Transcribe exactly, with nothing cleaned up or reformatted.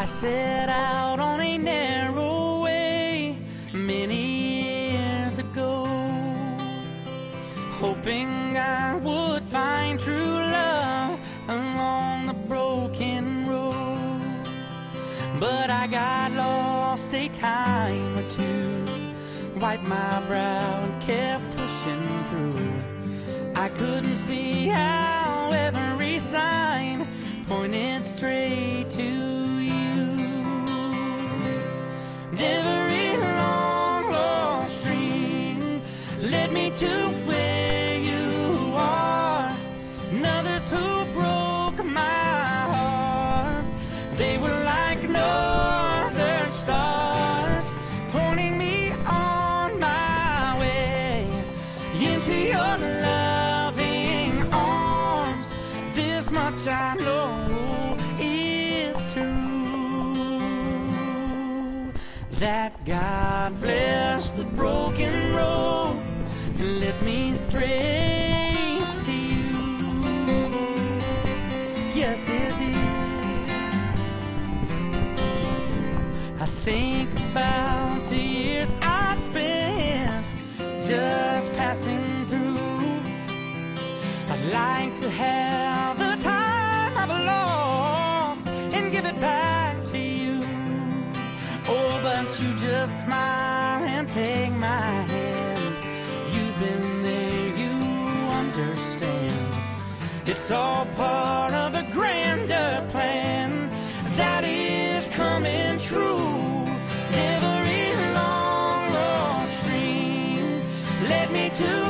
I set out on a narrow way many years ago, hoping I would find true love along the broken road. But I got lost a time or two, wiped my brow and kept pushing through. I couldn't see how every sign pointed straight to you. Every long lost dream led me to where you are, and others who broke my heart, they were like no other stars, pointing me on my way into your loving arms. This much I know is true, that God blessed the broken road and led me straight to you. Yes, it did. I think about the years I spent just passing through. I'd like to have the time I've lost and give it back to you. Oh, but you just smile and take my hand. You've been there, you understand. It's all part of a grander plan that is coming true. Every long lost dream led me to